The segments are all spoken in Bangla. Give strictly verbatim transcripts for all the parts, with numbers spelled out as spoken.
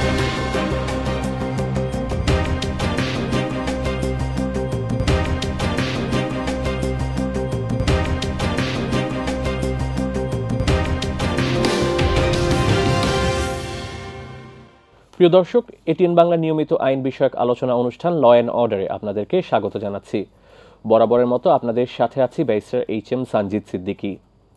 প্রিয় দর্শক, এটিএন বাংলা নিয়মিত আইন বিষয়ক আলোচনা অনুষ্ঠান ল অ্যান্ড অর্ডারে আপনাদেরকে স্বাগত জানাচ্ছি। বরাবরের মতো আপনাদের সাথে আছি barrister H M Sanjid Siddiqui.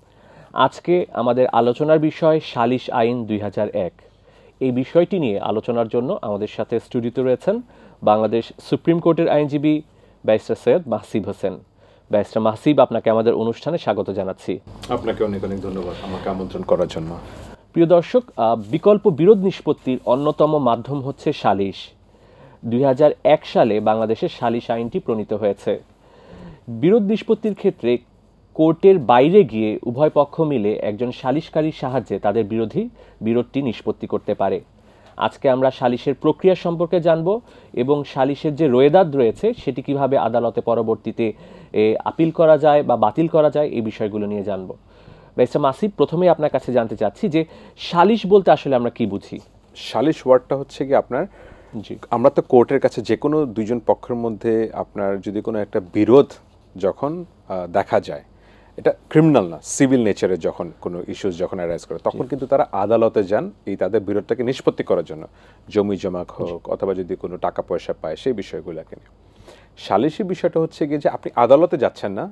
আজকে আমাদের আলোচনার বিষয় সালিশ আইন দুই হাজার এক। এই বিষয়টি নিয়ে আলোচনার জন্য আমাদের সাথে স্টুডিওতে রয়েছেন বাংলাদেশ সুপ্রিম কোর্টের আইনজীবী ব্যারিস্টার সৈয়দ মাহসিব হোসেন। ব্যারিস্টার মাহসিব, আপনাকে আমাদের অনুষ্ঠানে স্বাগত জানাচ্ছি। আপনাকে অনেক অনেক ধন্যবাদ আমাকে আমন্ত্রণ করার জন্য। প্রিয় দর্শক, বিকল্প বিরোধ নিষ্পত্তির অন্যতম মাধ্যম হচ্ছে সালিশ। দুই হাজার এক সালে বাংলাদেশের সালিশ আইনটি প্রণীত হয়েছে। বিরোধ নিষ্পত্তির ক্ষেত্রে কোর্টের বাইরে গিয়ে উভয় পক্ষ মিলে একজন সালিশকারীর সাহায্যে তাদের বিরোধী বিরোধটি নিষ্পত্তি করতে পারে। আজকে আমরা সালিশের প্রক্রিয়া সম্পর্কে জানব এবং সালিশের যে রোয়েদাদ রয়েছে সেটি কিভাবে আদালতে পরবর্তীতে আপিল করা যায় বা বাতিল করা যায় এই বিষয়গুলো নিয়ে জানব। ব্যারিস্টার মাসিব, প্রথমেই আপনার কাছে জানতে চাচ্ছি যে সালিশ বলতে আসলে আমরা কি বুঝি? সালিশ ওয়ার্ডটা হচ্ছে কি আপনার, আমরা তো কোর্টের কাছে যে কোনো দুইজন পক্ষের মধ্যে আপনার যদি কোনো একটা বিরোধ যখন দেখা যায়, এটা ক্রিমিনাল না, সিভিল নেচারের যখন কোনো ইস্যুস যখন অ্যারাইজ করে, তখন কিন্তু তারা আদালতে যান এই তাদের বিরোধটাকে নিষ্পত্তি করার জন্য, জমি জমা হোক অথবা যদি কোনো টাকা পয়সা পায় সেই বিষয়গুলোকে নিয়ে। সালিশি বিষয়টা হচ্ছে গিয়ে যে আপনি আদালতে যাচ্ছেন না,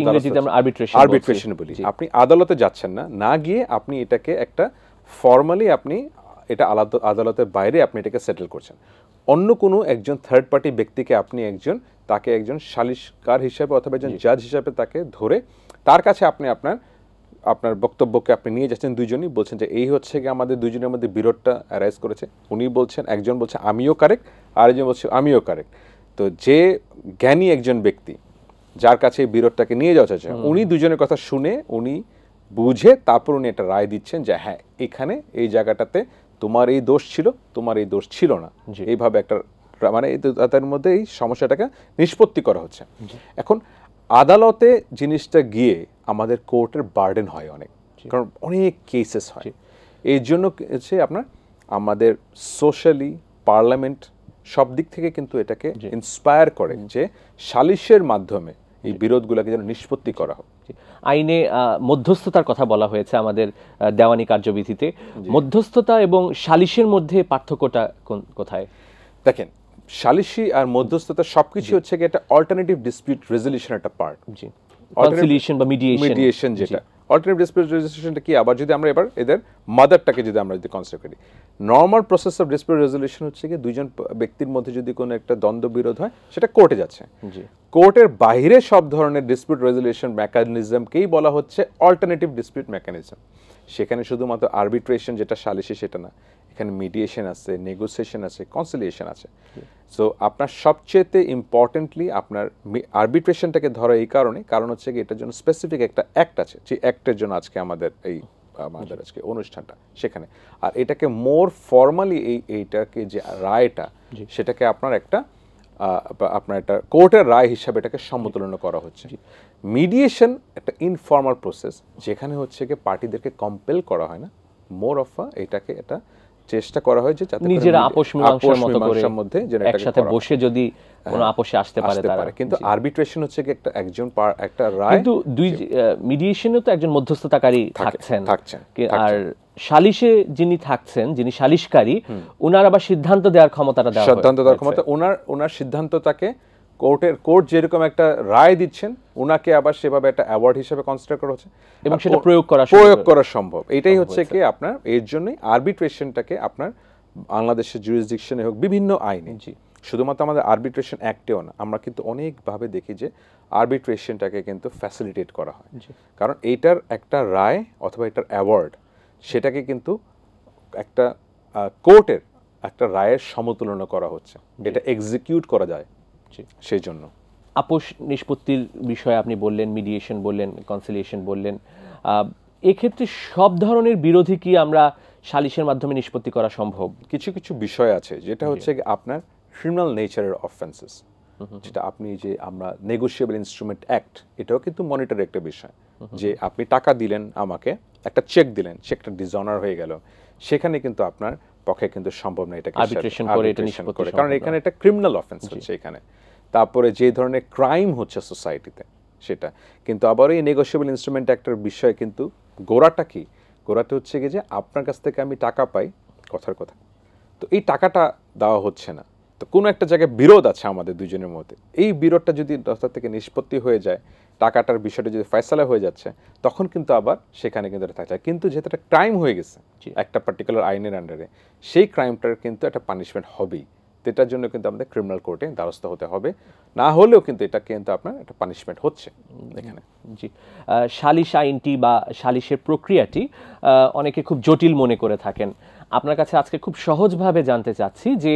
আরবিট্রেশন বলি, আপনি আদালতে যাচ্ছেন না, না গিয়ে আপনি এটাকে একটা ফর্মালি আপনি এটা আদালতের বাইরে আপনি এটাকে সেটেল করছেন। অন্য কোনো একজন থার্ড পার্টি ব্যক্তিকে আপনি একজন তাকে একজন সালিশকার হিসেবে অথবা একজন জাজ হিসেবে তাকে ধরে তার কাছে আপনি আপনার আপনার বক্তব্যকে আপনি নিয়ে যাচ্ছেন, দুইজনই বলছেন যে এই হচ্ছে গিয়ে আমাদের দুইজনের মধ্যে বিরোধটা অ্যারাইজ করেছে। উনি বলছেন, একজন বলছে আমিও কারেক্ট, আরেকজন বলছে আমিও কারেক্ট। তো যে জ্ঞানী একজন ব্যক্তি যার কাছে এই বিরোধটাকে নিয়ে যাওয়া চাইছে, উনি দুজনের কথা শুনে উনি বুঝে তারপর উনি একটা রায় দিচ্ছেন যে হ্যাঁ এখানে এই জায়গাটাতে তোমার এই দোষ ছিল, তোমার এই দোষ ছিল না, এইভাবে একটা মানে তাদের মধ্যে এই সমস্যাটাকে নিষ্পত্তি করা হচ্ছে। এখন আদালতে জিনিসটা গিয়ে আমাদের কোর্টের বার্ডেন হয় অনেক, কারণ অনেক কেসেস হয়। এই জন্য হচ্ছে আপনার আমাদের সোশ্যালি পার্লামেন্ট সব দিক থেকে কিন্তু এটাকে ইন্সপায়ার করে যে সালিশের মাধ্যমে এই বিরোধগুলোকে যেন নিষ্পত্তি করা হয়। আইনে মধ্যস্থতার কথা বলা হয়েছে আমাদের দেওয়ানি কার্যবিধিতে। মধ্যস্থতা এবং সালিশের মধ্যে পার্থক্যটা কোথায়? দেখেন, সালিশি আর মধ্যস্থতা সবকিছু হচ্ছে কি একটা অল্টারনেটিভ ডিসপিউট রেজলিউশন একটা পার্ট। জি, কনসিলিয়েশন বা মিডিয়েশন। মিডিয়েশন যেটা অল্টারনেটিভ ডিসপিউট রেজলিউশনটা কি, আবার যদি আমরা এবার এদের মাদারটাকে যদি আমরা যদি কনসিডার করি, normal process of dispute resolution হচ্ছে কি দুইজন ব্যক্তির মধ্যে যদি কোনো একটা দ্বন্দ্ব বিরোধ হয় সেটা কোর্টে যাচ্ছে। জি, কোর্টের বাইরে সব ধরনের ডিসপিউট রেজলিউশন মেকানিজমকেই বলা হচ্ছে অল্টারনেটিভ ডিসপিউট মেকানিজম। সেখানে শুধুমাত্র আরবিট্রেশন যেটা সালিশি সেটা না, এখানে মিডিয়েশন আছে, নেগোসিয়েশন আছে, কনসিলিয়েশন আছে। সো আপনার সবচেয়ে ইম্পর্টেন্টলি আপনার আরবিট্রেশনটাকে ধরা এই কারণে, কারণ হচ্ছে কি এটার জন্য স্পেসিফিক একটা অ্যাক্ট আছে, যে অ্যাক্টের জন্য আজকে আমাদের এই আমাদের আজকে অনুষ্ঠানটা সেখানে। আর এটাকে মোর ফর্মালি এই এইটাকে যে রায়টা সেটাকে আপনার একটা আপনার একটা কোর্টের রায় হিসাবে এটাকে সমতুলন করা হচ্ছে। মিডিয়েশন একটা ইনফর্মাল প্রসেস, যেখানে হচ্ছে কি পার্টিদেরকে কম্পেল করা হয় না, মোর অফ এটাকে এটা চেষ্টা করা হয় যে নিজেরা আপোষ মীমাংসার মতো করে একসাথে বসে যদি কোনো আপোষে আসতে পারে তারা। কিন্তু আরবিট্রেশন হচ্ছে কি একটা একজন একটা রায়, কিন্তু দুই মিডিয়েশনে তো একজন মধ্যস্থতাকারী থাকছেন থাকছেন আর সালিশে যিনি থাকছেন, যিনি সালিশকারী, ওনার আবার সিদ্ধান্ত দেওয়ার ক্ষমতাটা দেওয়া হয়। সিদ্ধান্ত দেওয়ার ক্ষমতা ওনার ওনার সিদ্ধান্তটাকে কোর্টের কোর্ট যেরকম একটা রায় দিচ্ছেন ওনাকে আবার সেভাবে একটা অ্যাওয়ার্ড হিসেবে কনসিডার করা হচ্ছে এবং সেটা প্রয়োগ করা প্রয়োগ করা সম্ভব। এটাই হচ্ছে কি আপনার এর জন্যই আরবিট্রেশনটাকে আপনার বাংলাদেশের জুরিসডিকশনে হোক বিভিন্ন আইনে, শুধুমাত্র আমাদের আরবিট্রেশন অ্যাক্টেও না, আমরা কিন্তু অনেকভাবে দেখি যে আরবিট্রেশনটাকে কিন্তু ফ্যাসিলিটেট করা হয়, কারণ এইটার একটা রায় অথবা এটার অ্যাওয়ার্ড সেটাকে কিন্তু একটা কোর্টের একটা রায়ের সমতুলনা করা হচ্ছে, এটা এক্সিকিউট করা যায়। সেই জন্য আপোষ নিষ্পত্তির বিষয়ে আপনি বললেন, মিডিয়েশন বললেন, কনসিলিয়েশন বললেন, এক্ষেত্রে সব ধরনের বিরোধী কি আমরা সালিশের মাধ্যমে নিষ্পত্তি করা সম্ভব? কিছু কিছু বিষয় আছে যেটা হচ্ছে আপনার ক্রিমিনাল নেচারের অফেন্সেস, যেটা আপনি যে আমরা নেগোশিয়েবল ইনস্ট্রুমেন্ট অ্যাক্ট, এটাও কিন্তু মনিটরের একটা বিষয়, যে আপনি টাকা দিলেন আমাকে, একটা চেক দিলেন, চেকটা ডিসঅনার হয়ে গেল, সেখানে কিন্তু আপনার পক্ষে কিন্তু সম্ভব না এটাকে আরবিট্রেশন করে এটা নিষ্পত্তি করে, কারণ এখানে একটা ক্রিমিনাল অফেন্স হচ্ছে এখানে। তারপরে যে ধরনের ক্রাইম হচ্ছে সোসাইটিতে সেটা কিন্তু আবার এই নেগোশিয়েবল ইনস্ট্রুমেন্ট অ্যাক্টের বিষয়ে কিন্তু গোড়াটা কি, গোড়াটা হচ্ছে কি যে আপনার কাছ থেকে আমি টাকা পাই, কথার কথা, তো এই টাকাটা দেওয়া হচ্ছে না, তো কোনো একটা জায়গায় বিরোধ আছে আমাদের দুজনের মধ্যে, এই বিরোধটা যদি দশটা থেকে নিষ্পত্তি হয়ে যায়, টাকাটার বিষয়টা যদি ফয়সালা হয়ে যাচ্ছে, তখন কিন্তু আবার সেখানে কিন্তু এটা থাকছে। কিন্তু যেহেতু একটা ক্রাইম হয়ে গেছে একটা পার্টিকুলার আইনের আন্ডারে, সেই ক্রাইমটার কিন্তু একটা পানিশমেন্ট হবেই, এটার জন্য কিন্তু আমাদের ক্রিমিনাল কোর্টে দ্বারস্থ হতে হবে, না হলেও কিন্তু এটা কিন্তু আপনার একটা পানিশমেন্ট হচ্ছে এখানে। জি, সালিশ আইনটি বা সালিশের প্রক্রিয়াটি অনেকে খুব জটিল মনে করে থাকেন। আপনার কাছে আজকে খুব সহজভাবে জানতে চাচ্ছি যে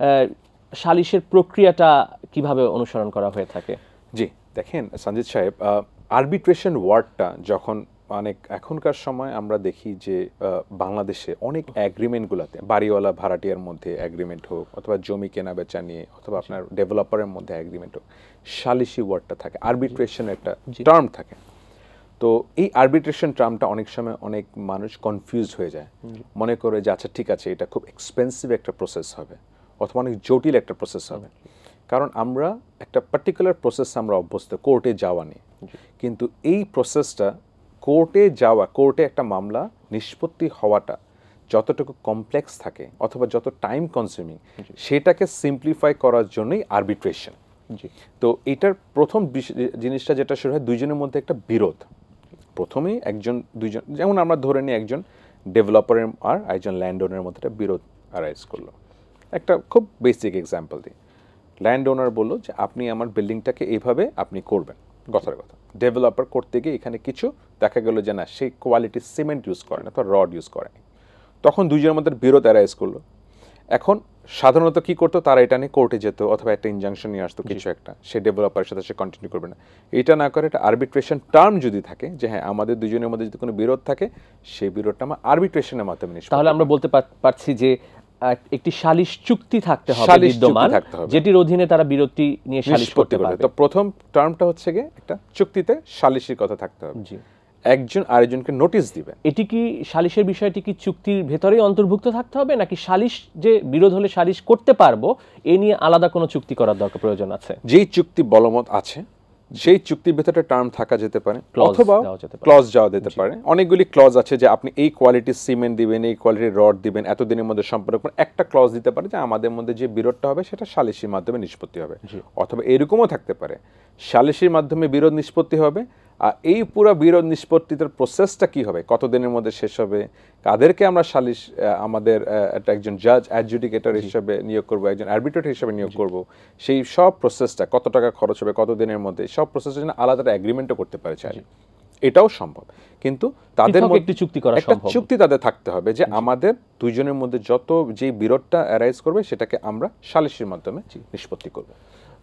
সালিশের প্রক্রিয়াটা কিভাবে অনুসরণ করা হয়ে থাকে। জি, দেখেন সঞ্জিত সাহেব, আরবিট্রেশন ওয়ার্ডটা যখন অনেক এখনকার সময় আমরা দেখি যে বাংলাদেশে অনেক অ্যাগ্রিমেন্টগুলোতে বাড়িওয়ালা ভাড়াটিয়ার মধ্যে অ্যাগ্রিমেন্ট হোক, অথবা জমি কেনা বেচা নিয়ে, অথবা আপনার ডেভেলপারের মধ্যে অ্যাগ্রিমেন্ট হোক, সালিশি ওয়ার্ডটা থাকে, আরবিট্রেশন একটা টার্ম থাকে। তো এই আরবিট্রেশন টার্মটা অনেক সময় অনেক মানুষ কনফিউজ হয়ে যায়, মনে করে যে আচ্ছা ঠিক আছে এটা খুব এক্সপেন্সিভ একটা প্রসেস হবে, অথবা অনেক জটিল একটা প্রসেস হবে, কারণ আমরা একটা পার্টিকুলার প্রসেস আমরা অভ্যস্ত কোর্টে যাওয়া নিয়ে, কিন্তু এই প্রসেসটা কোর্টে যাওয়া, কোর্টে একটা মামলা নিষ্পত্তি হওয়াটা যতটুকু কমপ্লেক্স থাকে অথবা যত টাইম কনজিউমিং, সেটাকে সিম্পলিফাই করার জন্যই আরবিট্রেশন। তো এটার প্রথম জিনিসটা যেটা শুরু হয় দুইজনের মধ্যে একটা বিরোধ। প্রথমেই একজন দুইজন, যেমন আমরা ধরে নিই একজন ডেভেলপারের আর একজন ল্যান্ড ওনারের মধ্যে একটা বিরোধ অ্যারাইজ করলো। একটা খুব বেসিক এক্সাম্পল দিই, ল্যান্ড ওনার বললো যে আপনি আমার বিল্ডিংটাকে এইভাবে আপনি করবেন, কথার কথা। ডেভেলপার করতে গিয়ে এখানে কিছু দেখা গেল যে না, সেই কোয়ালিটির সিমেন্ট ইউজ করে না, অথবা রড ইউজ করে না, তখন দুইজনের মধ্যে বিরোধ অ্যারাইজ করলো। এখন সাধারণত কি করতো, তারা এটা নিয়ে কোর্টে যেত, অথবা একটা ইনজাংশন নিয়ে আসতো কিছু একটা, সে ডেভেলপারের সাথে সে কন্টিনিউ করবে না। এটা না করে একটা আরবিট্রেশন টার্ম যদি থাকে, যে হ্যাঁ আমাদের দুজনের মধ্যে যদি কোনো বিরোধ থাকে, সেই বিরোধটা আমরা আরবিট্রেশনের মাধ্যমে নিষ্পত্তি। তাহলে আমরা বলতে পারছি যে একটি সালিশ চুক্তি থাকতে হবে বিদ্যমান, যেটির অধীনে তারা বিরোধটি নিয়ে সালিশ করতে পারবে। তো প্রথম টার্মটা হচ্ছে গিয়ে একটা চুক্তিতে সালিশির কথা থাকতে হবে, জি, একজন আরেকজনকে নোটিশ দিবেন। এটি কি সালিশের বিষয়টি কি চুক্তির ভেতরেই অন্তর্ভুক্ত থাকতে হবে, নাকি সালিশ যে বিরোধ হলে সালিশ করতে পারবো এ নিয়ে আলাদা কোনো চুক্তি করার দরকার প্রয়োজন আছে? যেই চুক্তি বলবৎ আছে সেই চুক্তির ভেতরে টার্ম থাকা যেতে পারে, অথবা ক্লজ যাওয়া যেতে পারে। অনেকগুলি ক্লজ আছে যে আপনি এই কোয়ালিটির সিমেন্ট দিবেন, এই কোয়ালিটির রড দিবেন, এতদিনের মধ্যে সম্পর্ক। একটা ক্লজ দিতে পারে যে আমাদের মধ্যে যে বিরোধটা হবে সেটা সালিশির মাধ্যমে নিষ্পত্তি হবে, অথবা এরকমও থাকতে পারে সালিশির মাধ্যমে বিরোধ নিষ্পত্তি হবে। আর এই পুরো বিরোধ নিষ্পত্তির প্রসেসটা কি হবে, কতদিনের মধ্যে শেষ হবে, কাদেরকে আমরা সালিশ আমাদের একজন জাজ অ্যাডজুডিকেটর হিসেবে নিয়োগ করব, একজন আরবিট্রেটর হিসেবে নিয়োগ করব, সেই সব প্রসেসটা কত টাকা খরচ হবে, কতদিনের মধ্যে, সব প্রসেসের জন্য আলাদা এগ্রিমেন্টও করতে পারে চাই, এটাও সম্ভব। কিন্তু তাদের মধ্যে একটি চুক্তি করা সম্ভব, একটা চুক্তি তাদের থাকতে হবে যে আমাদের দুইজনের মধ্যে যত যে বিরোধটা অ্যারাইজ করবে সেটাকে আমরা সালিশের মাধ্যমে নিষ্পত্তি করব।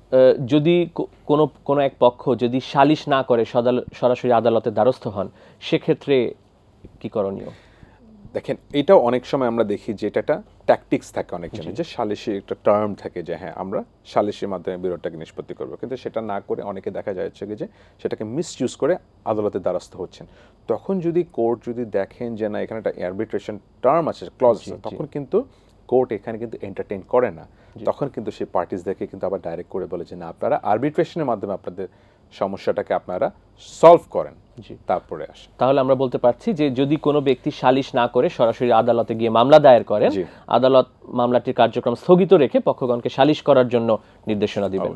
যদি কোনো কোনো এক পক্ষ যদি সালিশ না করে সরাসরি আদালতে দ্বারস্থ হন, সেক্ষেত্রে কি করণীয়? দেখেন, এটাও অনেক সময় আমরা দেখি যে এটা একটা ট্যাকটিক্স থাকে অনেকজনের, যে সালিশি একটা টার্ম থাকে যে হ্যাঁ আমরা সালিশির মাধ্যমে বিরোধটাকে নিষ্পত্তি করবো, কিন্তু সেটা না করে অনেকে দেখা যাচ্ছে যে সেটাকে মিসইউজ করে আদালতে দ্বারস্থ হচ্ছেন। তখন যদি কোর্ট যদি দেখেন যে না এখানে একটা আরবিট্রেশন টার্ম আছে, ক্লজ আছে, তখন কিন্তু কোর্ট এখানে কিন্তু এন্টারটেইন করে না, তখন কিন্তু সেই পার্টিসদেরকে কিন্তু আবার ডাইরেক্ট করে বলে যে না আপনারা আরবিট্রেশনের মাধ্যমে আপনাদের সমস্যাটাকে আপনারা সলভ করেন, তারপরে আসে। তাহলে আমরা বলতে পারছি যে যদি কোনো ব্যক্তি সালিশ না করে সরাসরি আদালতে গিয়ে মামলা দায়ের করেন, আদালত মামলাটির কার্যক্রম স্থগিত রেখে পক্ষগণকে সালিশ করার জন্য নির্দেশনা দিবেন।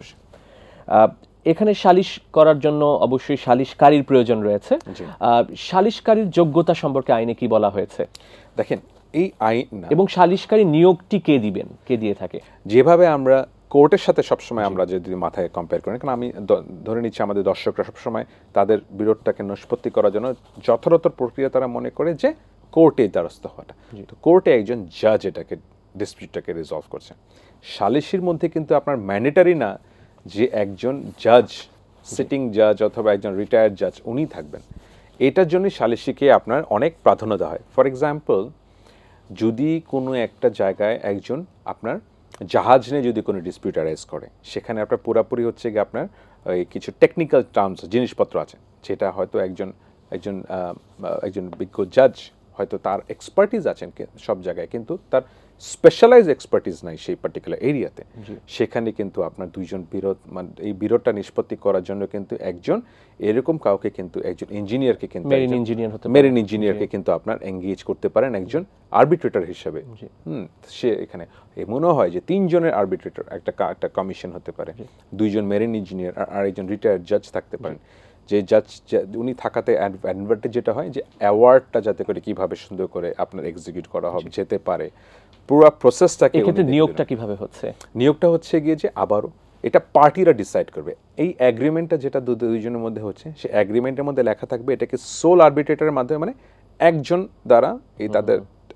এখানে সালিশ করার জন্য অবশ্যই সালিশকারীর প্রয়োজন রয়েছে। সালিশকারীর যোগ্যতা সম্পর্কে আইনে কি বলা হয়েছে? দেখেন, এই আইন এবং সালিশকারী নিয়োগটি কে দিবেন, কে দিয়ে থাকে? যেভাবে আমরা কোর্টের সাথে সবসময় আমরা যদি মাথায় কম্পেয়ার করি, কারণ আমি ধরে নিচ্ছি আমাদের দর্শকরা সবসময় তাদের বিরোধটাকে নিষ্পত্তি করার জন্য যথাযথ প্রক্রিয়া তারা মনে করে যে কোর্টে দ্বারস্থ হওয়াটা। তো কোর্টে একজন জাজ এটাকে ডিসপিউটটাকে রিজলভ করছে। সালিশির মধ্যে কিন্তু আপনার ম্যান্ডেটারি না যে একজন জাজ, সিটিং জাজ অথবা একজন রিটায়ার্ড জাজ উনি থাকবেন। এটার জন্য সালিশিকে আপনার অনেক প্রাধান্য দেওয়া হয়। ফর এক্সাম্পল, যদি কোনো একটা জায়গায় একজন আপনার জাহাজ নিয়ে যদি কোনো ডিসপিউট অ্যারাইজ করে, সেখানে আপনার পুরাপুরি হচ্ছে গিয়ে আপনার ওই কিছু টেকনিক্যাল টার্মস জিনিসপত্র আছে, যেটা হয়তো একজন একজন একজন বিজ্ঞ জাজ হয়তো তার এক্সপার্টিস আছেন সব জায়গায়, কিন্তু তার স্পেশালাইজ এক্সপার্টিস নাই সেই পার্টিকুলার এরিয়াতে, সেখানে কিন্তু আপনার দুইজন বিরোধ মানে এই বিরোধটা নিষ্পত্তি করার জন্য কিন্তু একজন এরকম কাউকে কিন্তু একজন ইঞ্জিনিয়ারকে কিন্তু মেরিন ইঞ্জিনিয়ার হতে পারে, মেরিন ইঞ্জিনিয়ারকে কিন্তু আপনার এঙ্গেজ করতে পারেন একজন আরবিট্রেটর হিসেবে। হুম, সে এখানে মনে হয় যে তিনজনের আরবিট্রেটর একটা একটা কমিশন হতে পারে, দুইজন মেরিন ইঞ্জিনিয়ার আর আরেকজন রিটায়ার্ড জাজ থাকতে পারেন। যে জাজ উনি থাকাতে অ্যাডভান্টেজ যেটা হয় যে অ্যাওয়ার্ডটা যাতে করে কিভাবে সুন্দর করে আপনার এক্সিকিউট করা হবে যেতে পারে, পুরো প্রসেসটাকে। এক্ষেত্রে নিয়োগটা কিভাবে হচ্ছে? নিয়োগটা হচ্ছে গিয়ে যে আবারও এটা পার্টিরা ডিসাইড করবে। এই অ্যাগ্রিমেন্টটা যেটা দুইজনের মধ্যে হচ্ছে, সেই অ্যাগ্রিমেন্টের মধ্যে লেখা থাকবে এটাকে সোল আরবিট্রেটরের মাধ্যমে, মানে একজন দ্বারা এই তাদের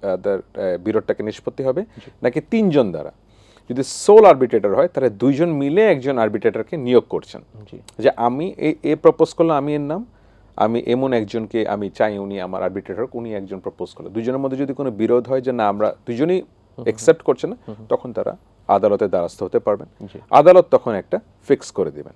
বিরোধটাকে নিষ্পত্তি হবে, নাকি তিনজন দ্বারা। যদি সোল আরবিট্রেটর হয় তাহলে দুইজন মিলে একজন আরবিট্রেটরকে নিয়োগ করছেন, যে আমি এ প্রপোজ করলাম, আমি এর নাম, আমি এমন একজনকে আমি চাই উনি আমার আরবিট্রেটর, উনি একজন প্রপোজ করলো। দুজনের মধ্যে যদি কোনো বিরোধ হয় যে না আমরা দুজনেই অ্যাকসেপ্ট করছে না, তখন তারা আদালতের দ্বারস্থ হতে পারবেন, আদালত তখন একটা ফিক্স করে দিবেন।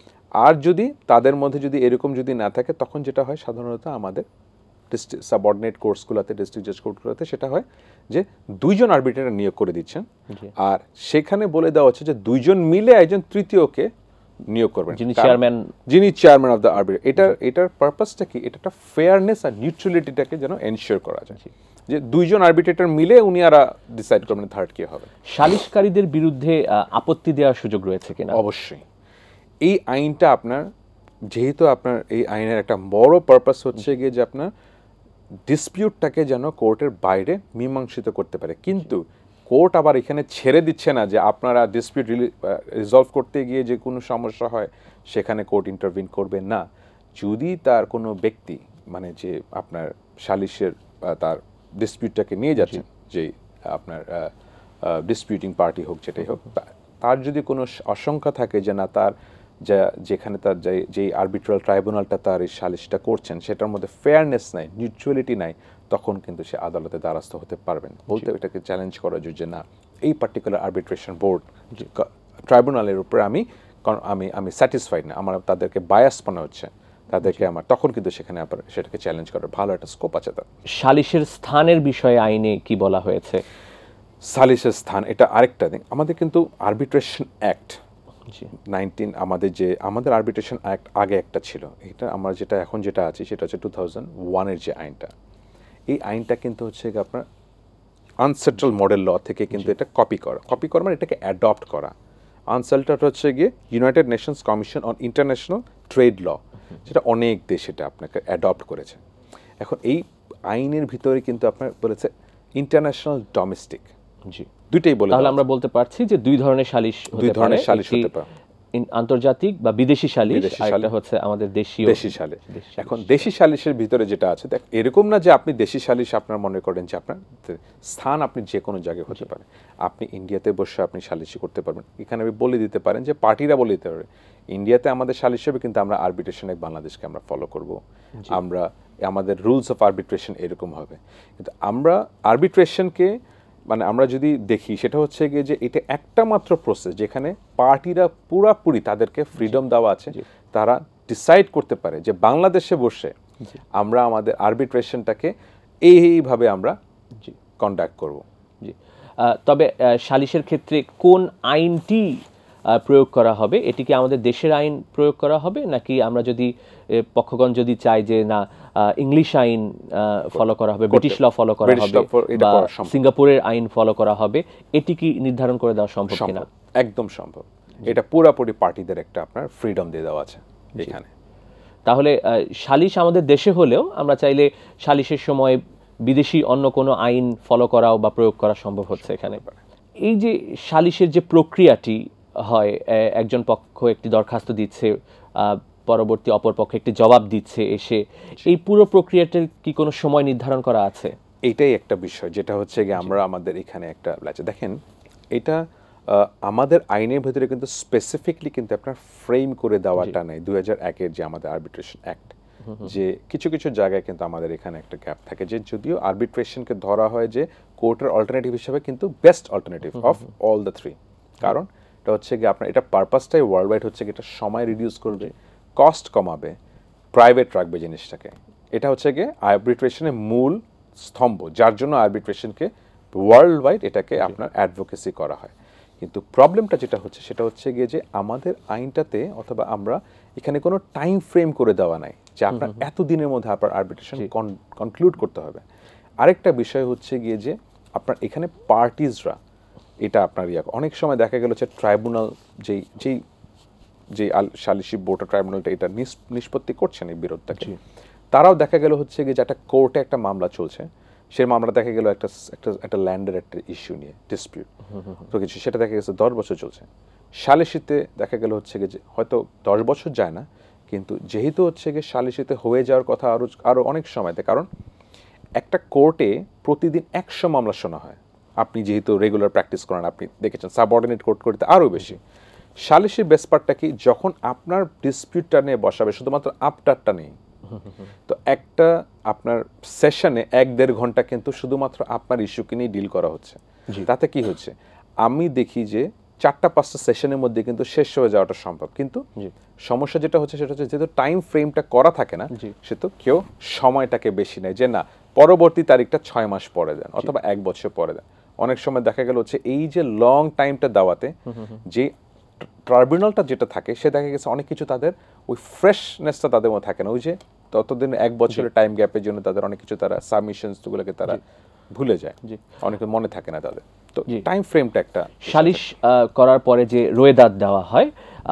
আর যদি তাদের মধ্যে যদি এরকম যদি না থাকে, তখন যেটা হয় সাধারণত আমাদের সাবঅর্ডিনেট কোর্সগুলোতে, ডিস্ট্রিক্ট জাজ কোর্টগুলোতে সেটা হয় যে দুইজন আরবিট্রেটর নিয়োগ করে দিচ্ছেন, আর সেখানে বলে দেওয়া হচ্ছে যে দুইজন মিলে একজন তৃতীয়কে নিয়োগ করবেন, যিনি চেয়ারম্যান যিনি চেয়ারম্যান অফ দ্য আরবিট্রেটর। এটার এটার পারপাসটা কি? এটা একটা ফেয়ারনেস আর নিউট্রালিটিটাকে যেন এনশিওর করা যায়, যে দুইজন আরবিট্রেটর মিলে উনি আর ডিসাইড করবেন থার্ড কি হবে। সালিশকারীদের বিরুদ্ধে আপত্তি দেওয়ার সুযোগ রয়েছে কিনা? অবশ্যই। এই আইনটা আপনার, যেহেতু আপনার এই আইনের একটা বড় পারপাস হচ্ছে গিয়ে যে আপনার ডিসপিউটটাকে যেন কোর্টের বাইরে মীমাংসিত করতে পারে, কিন্তু কোর্ট আবার এখানে ছেড়ে দিচ্ছে না যে আপনারা ডিসপিউট রিজলভ করতে গিয়ে যে কোনো সমস্যা হয় সেখানে কোর্ট ইন্টারভিন করবে না। যদি তার কোনো ব্যক্তি মানে যে আপনার সালিশের তার ডিসপিউটটাকে নিয়ে যাচ্ছেন, যে আপনার ডিসপিউটিং পার্টি হোক যেটাই হোক, তার যদি কোনো আশঙ্কা থাকে যে না তার যা যেখানে তার যেই আরবিট্রাল ট্রাইব্যুনালটা তার এই সালিশটা করছেন সেটার মধ্যে ফেয়ারনেস নাই, নিউট্রালিটি নাই, তখন কিন্তু সে আদালতে দ্বারস্থ হতে পারবেন। বলতে এটাকে চ্যালেঞ্জ করা যায় যে না এই পার্টিকুলার আরবিট্রেশন বোর্ড ট্রাইব্যুনালের উপরে আমি আমি আমি স্যাটিসফাইড না, আমার তাদেরকে বায়াস মনে হচ্ছে, তাদেরকে আমার, তখন কিন্তু সেখানে আবার সেটাকে চ্যালেঞ্জ করার ভালো একটা স্কোপ আছে। তার সালিশের স্থানের বিষয়ে আইনে কি বলা হয়েছে? সালিশের স্থান এটা আরেকটা দিন। আমাদের কিন্তু আরবিট্রেশন অ্যাক্ট নাইনটিন আমাদের যে আমাদের আরবিট্রেশন অ্যাক্ট আগে একটা ছিল, এটা আমরা যেটা এখন যেটা আছে সেটা হচ্ছে টু থাউজেন্ড ওয়ানের যে আইনটা। এই আইনটা কিন্তু হচ্ছে আপনার আনসেটেল মডেল ল থেকে কিন্তু এটা কপি করা, কপি করা মানে এটাকে অ্যাডপ্ট করা। আনসেটেল হচ্ছে গিয়ে United Nations Commission on International Trade Law, যেটা অনেক দেশ এটা আপনাকে অ্যাডপ্ট করেছে। এখন এই আইনের ভিতরে কিন্তু আপনার বলেছে ইন্টারন্যাশনাল ডোমেস্টিক, জি দুইটাই বলে। তাহলে আমরা বলতে পারছি যে দুই ধরনের সালিশ দুই ধরনের সালিশ হতে পারে, আন্তর্জাতিক বা বিদেশি সালিশ, আর একটা হচ্ছে আমাদের দেশীয় দেশি সালিশ। এখন দেশি সালিশের ভিতরে যেটা আছে দেখ, এরকম না যে আপনি দেশি সালিশ আপনার মনে করেন যে আপনার স্থান আপনি যে কোনো জায়গায় হতে পারে, আপনি ইন্ডিয়াতে বসে আপনি সালিশি করতে পারবেন। এখানে আমি বলে দিতে পারেন যে পার্টিরা বলে দিতে পারে ইন্ডিয়াতে আমাদের সালিশ হবে, কিন্তু আমরা আরবিট্রেশন এক বাংলাদেশকে আমরা ফলো করব, আমরা আমাদের রুলস অফ আরবিট্রেশন এরকম হবে। কিন্তু আমরা আরবিট্রেশনকে মানে আমরা যদি দেখি সেটা হচ্ছে গিয়ে যে এটা একটা মাত্র প্রসেস যেখানে পার্টিরা পুরাপুরি তাদেরকে ফ্রিডম দেওয়া আছে, তারা ডিসাইড করতে পারে যে বাংলাদেশে বসে আমরা আমাদের আরবিট্রেশনটাকে এইভাবে আমরা কন্ডাক্ট করব। জি, তবে সালিশের ক্ষেত্রে কোন আইনটি প্রয়োগ করা হবে, এটি কি আমাদের দেশের আইন প্রয়োগ করা হবে, নাকি আমরা যদি পক্ষগণ যদি চাই যে না ইংলিশ আইন ফলো করা হবে, ব্রিটিশ ল ফলো করা হবে, বা সিঙ্গাপুরের আইন ফলো করা হবে, এটি কি নির্ধারণ করে দেওয়া সম্ভব কিনা? একদম সম্ভব। এটা পুরোপুরি পার্টিদের একটা আপনার ফ্রিডম দিয়ে দেওয়া আছে এখানে। তাহলে সালিশ আমাদের দেশে হলেও আমরা চাইলে সালিশের সময় বিদেশি অন্য কোনো আইন ফলো করাও বা প্রয়োগ করা সম্ভব হচ্ছে এখানে। এই যে সালিশের যে প্রক্রিয়াটি হয়, একজন পক্ষ একটি দরখাস্ত দিচ্ছে, পরবর্তী অপর পক্ষ একটি জবাব দিচ্ছে এসে, এই পুরো প্রক্রিয়াটার কি কোনো সময় নির্ধারণ করা আছে? এটাই একটা বিষয় যেটা হচ্ছে গিয়ে আমরা আমাদের এখানে একটা দেখেন, এটা আমাদের আইনের ভেতরে কিন্তু স্পেসিফিকলি কিন্তু আপনার ফ্রেম করে দেওয়াটা নাই। দুই হাজার একের যে আমাদের আরবিট্রেশন অ্যাক্ট, যে কিছু কিছু জায়গায় কিন্তু আমাদের এখানে একটা গ্যাপ থাকে, যে যদিও আরবিট্রেশনকে ধরা হয় যে কোর্টের অল্টারনেটিভ হিসেবে, কিন্তু best alternative of all the three. কারণ এটা হচ্ছে গিয়ে আপনার এটা পারপাসটাই ওয়ার্ল্ড ওয়াইড হচ্ছে গিয়ে এটা সময় রিডিউস করবে, কস্ট কমাবে, প্রাইভেট রাখবে জিনিসটাকে। এটা হচ্ছে গিয়ে আরবিট্রেশনের মূল স্তম্ভ, যার জন্য আরবিট্রেশনকে ওয়ার্ল্ড ওয়াইড এটাকে আপনার অ্যাডভোকেসি করা হয়। কিন্তু প্রবলেমটা যেটা হচ্ছে সেটা হচ্ছে গিয়ে যে আমাদের আইনটাতে অথবা আমরা এখানে কোনো টাইম ফ্রেম করে দেওয়া নাই যে আপনার এত দিনের মধ্যে আপনার আরবিট্রেশন কনক্লুড করতে হবে। আরেকটা বিষয় হচ্ছে গিয়ে যে আপনার এখানে পার্টিজরা এটা আপনার ইয়া অনেক সময় দেখা গেল যে ট্রাইব্যুনাল যেই যেই যে সালিসি বোর্ড ট্রাইব্যুনালটা এটা নিষ্পত্তি করছেন এই বিরোধটাকে, তারাও দেখা গেল হচ্ছে গিয়ে যে একটা কোর্টে একটা মামলা চলছে, সেই মামলা দেখা গেল একটা একটা একটা ল্যান্ডের একটা ইস্যু নিয়ে ডিসপিউট তো কিছু, সেটা দেখা গেছে দশ বছর চলছে। সালিসিতে দেখা গেল হচ্ছে গিয়ে যে হয়তো দশ বছর যায় না, কিন্তু যেহেতু হচ্ছে গিয়ে সালিসিতে হয়ে যাওয়ার কথা আরও আরও অনেক সময়তে, কারণ একটা কোর্টে প্রতিদিন একশো মামলা শোনা হয়। আপনি যেহেতু রেগুলার প্র্যাকটিস করেন, আপনি দেখেছেন সাবঅর্ডিনেট কোর্ট করতে আরও বেশি। সালিসির বেস্ট পার্টটা কি, যখন আপনার ডিসপিউটটা নিয়ে বসাবে শুধুমাত্র আপটারটা নেই, তো একটা আপনার সেশনে এক দেড় ঘন্টা কিন্তু শুধুমাত্র আপনার ইস্যুকে নিয়ে ডিল করা হচ্ছে। তাতে কি হচ্ছে, আমি দেখি যে চারটা পাঁচটা সেশনের মধ্যে কিন্তু শেষ হয়ে যাওয়াটা সম্ভব, কিন্তু সমস্যা যেটা হচ্ছে সেটা হচ্ছে যেহেতু টাইম ফ্রেমটা করা থাকে না, সে তো কেউ সময়টাকে বেশি নেয় যে না পরবর্তী তারিখটা ছয় মাস পরে দেন অথবা এক বছর পরে দেন। অনেক সময় দেখা গেল হচ্ছে এই যে লং টাইমটা দেওয়াতে যে ট্রাইব্যুনালটা যেটা থাকে সে দেখা গেছে অনেক কিছু তাদের ওই ফ্রেশনেসটা তাদের মধ্যে থাকে না, ওই যে ততদিন এক বছরের টাইম গ্যাপের জন্য তাদের অনেক কিছু তারা সাবমিশনসগুলোকে তারা ভুলে যায়, অনেক মনে থাকে না তাদের। তো টাইম ফ্রেমটা একটা সালিশ করার পরে যে রোয়েদাদ দেওয়া হয়,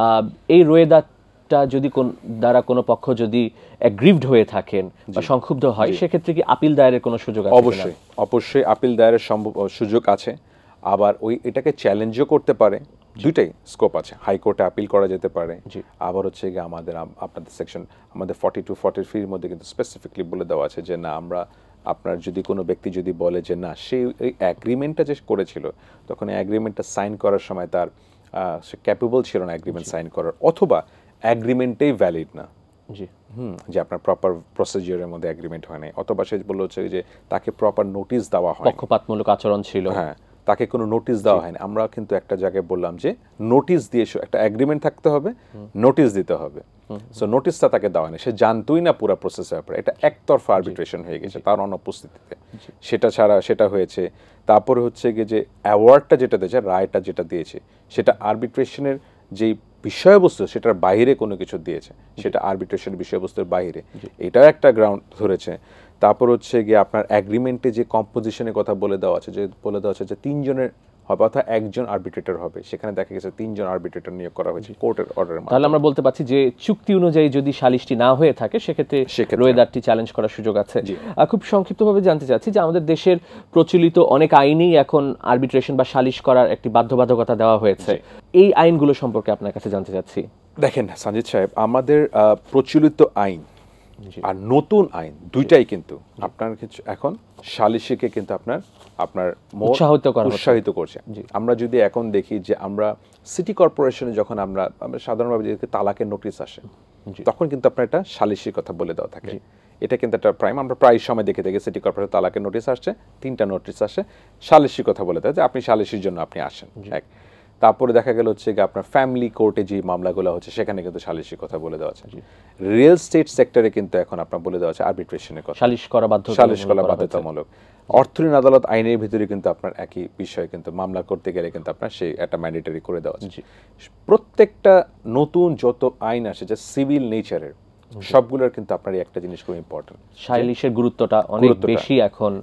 এই রোয়েদাদটা যদি কোন দ্বারা কোনো পক্ষ যদি অ্যাগ্রিভড হয়ে থাকেন বা সংক্ষুব্ধ হয়, সেক্ষেত্রে কি আপিল দায়েরের কোনো সুযোগ আছে? অবশ্যই অবশ্যই আপিল দায়েরের সম্ভব সুযোগ আছে। আবার ওই এটাকে চ্যালেঞ্জও করতে পারে, দুইটাই স্কোপ আছে। হাইকোর্টে আপিল করা যেতে পারে, আবার হচ্ছে গিয়ে আমাদের আপনাদের সেকশন আমাদের ফর্টি টু ফর্টি থ্রির মধ্যে কিন্তু স্পেসিফিকলি বলে দেওয়া আছে যে না আমরা আপনার যদি কোনো ব্যক্তি যদি বলে যে না সে ওই অ্যাগ্রিমেন্টটা যে করেছিল তখন এই অ্যাগ্রিমেন্টটা সাইন করার সময় তার সে ক্যাপেবল ছিল না অ্যাগ্রিমেন্ট সাইন করার, অথবা অ্যাগ্রিমেন্টেই ভ্যালিড না, জি হুম যে আপনার প্রপার প্রসিজিওরের মধ্যে অ্যাগ্রিমেন্ট হয় নাই, অথবা সে বললো হচ্ছে যে তাকে প্রপার নোটিশ দেওয়া হয়, পক্ষপাতমূলক আচরণ ছিল, হ্যাঁ তাকে কোনো নোটিশ দেওয়া হয়নি। আমরা কিন্তু একটা জায়গায় বললাম যে নোটিশ দিয়ে একটা অ্যাগ্রিমেন্ট থাকতে হবে, নোটিশ দিতে হবে। সো নোটিশটা তাকে দেওয়া হয়নি, সে জানতোই না পুরো প্রসেসের ব্যাপারে, এটা একতরফা আরবিট্রেশন হয়ে গেছে তার অনুপস্থিতিতে, সেটা ছাড়া সেটা হয়েছে। তারপরে হচ্ছে গিয়ে যে অ্যাওয়ার্ডটা যেটা দিয়েছে, রায়টা যেটা দিয়েছে সেটা আরবিট্রেশনের যেই বিষয়বস্তু সেটার বাইরে কোনো কিছু দিয়েছে, সেটা আরবিট্রেশনের বিষয়বস্তুর বাইরে, এটাও একটা গ্রাউন্ড ধরেছে। তারপর হচ্ছে গিয়ে আপনার অ্যাগ্রিমেন্টে যে কম্পোজিশনের কথা বলে দেওয়া আছে, যে বলে দেওয়া আছে যে তিনজনের হবে অর্থাৎ একজন আরবিট্রেটর হবে, সেখানে দেখা গেছে তিনজন আরবিট্রেটর নিয়োগ করা হয়েছে কোর্টের অর্ডারের মাধ্যমে। তাহলে আমরা বলতে পারছি যে চুক্তি অনুযায়ী যদি সালিশটি না হয়ে থাকে সেক্ষেত্রে রোয়েদাদটি চ্যালেঞ্জ করার সুযোগ আছে। খুব সংক্ষিপ্তভাবে জানতে চাচ্ছি যে আমাদের দেশের প্রচলিত অনেক আইনেই এখন আরবিট্রেশন বা সালিশ করার একটি বাধ্যবাধকতা দেওয়া হয়েছে, এই আইনগুলো সম্পর্কে আপনার কাছে জানতে চাচ্ছি। দেখেন সঞ্জিত সাহেব, আমাদের প্রচলিত আইন আর নতুন আইন দুইটাই কিন্তু আপনার কিছু এখন সালিশিকে কিন্তু আপনার আপনার উৎসাহিত করা উৎসাহিত করছে। আমরা যদি এখন দেখি যে আমরা সিটি কর্পোরেশনে যখন আমরা সাধারণভাবে যে তালাকের নোটিশ আসে তখন কিন্তু আপনার এটা সালিশির কথা বলে দেওয়া থাকে, এটা কিন্তু একটা প্রাইম আমরা প্রায় সময় দেখে দেখি সিটি কর্পোরেশন তালাকের নোটিশ আসছে, তিনটা নোটিশ আসে, সালিশির কথা বলে দেয় যে আপনি সালিশির জন্য আপনি আসেন। এক তারপরে দেখা গেল হচ্ছে যে আপনার ফ্যামিলি কোর্টে যে মামলাগুলো হচ্ছে সেখানে কিন্তু সালিশির কথা বলে দেওয়া আছে। রিয়েল স্টেট সেক্টরে কিন্তু এখন আপনার বলে দেওয়া আছে আরবিট্রেশনের কথা, সালিশ করা বাধ্যতামূলক, সালিশ করা বাধ্যতামূলক। অর্থঋণ আদালত আইনের ভিতরে কিন্তু আপনার একই বিষয় কিন্তু মামলা করতে গেলে কিন্তু আপনার সেই একটা ম্যান্ডেটরি করে দেওয়া আছে। প্রত্যেকটা নতুন যত আইন আসে যে সিভিল নেচারের সবগুলোর কিন্তু আপনার একটা জিনিস খুব ইম্পর্টেন্ট, সালিশের গুরুত্বটা অনেক বেশি এখন।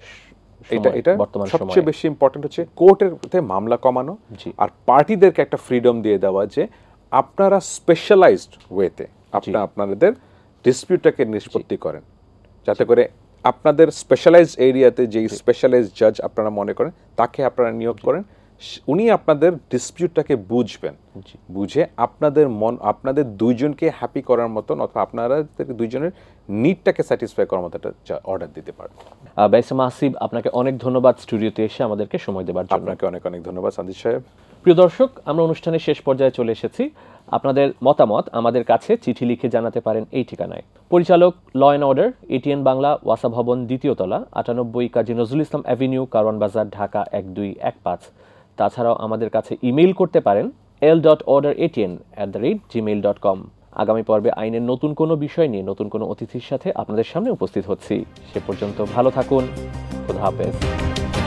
এটা এটা সবচেয়ে বেশি ইম্পর্টেন্ট হচ্ছে কোর্টের মামলা কমানো আর পার্টিদেরকে একটা ফ্রিডম দিয়ে দেওয়া যে আপনারা স্পেশালাইজড ওয়েতে আপনারা আপনাদের ডিসপিউটটাকে নিষ্পত্তি করেন, যাতে করে আপনাদের স্পেশালাইজড এরিয়াতে যেই স্পেশালাইজড জাজ আপনারা মনে করেন তাকে আপনারা নিয়োগ করেন, উনি আপনাদের ডিসপিউটটাকে বুঝবেন, বুঝে আপনাদের মন আপনাদের দুইজনকে হ্যাপি করার মতন অথবা আপনারা দুইজনের নিডটাকে স্যাটিসফাই করার মতো একটা অর্ডার দিতে পারেন। বাইসাম আসিফ, আপনাকে অনেক ধন্যবাদ স্টুডিওতে এসে আমাদেরকে সময় দেওয়ার জন্য। আপনাকে অনেক অনেক ধন্যবাদ সন্দীপ সাহেব। প্রিয় দর্শক, আমরা অনুষ্ঠানের শেষ পর্যায়ে চলে এসেছি। আপনাদের মতামত আমাদের কাছে চিঠি লিখে জানাতে পারেন এই ঠিকানায়। পরিচালক, law and order, ATN Bangla, ওয়াসা ভবন, দ্বিতীয় তলা, আটানব্বই কাজী নজরুল ইসলাম অ্যাভিনিউ, কারওয়ান বাজার, ঢাকা এক দুই এক পাঁচ। তাছাড়াও আমাদের কাছে ইমেইল করতে পারেন L dot order ATN at the rate Gmail dot com. আগামী পর্বে আইনের নতুন কোনো বিষয় নিয়ে নতুন কোনো অতিথির সাথে আপনাদের সামনে উপস্থিত হচ্ছি। সে পর্যন্ত ভালো থাকুন। খোদা হাফেজ।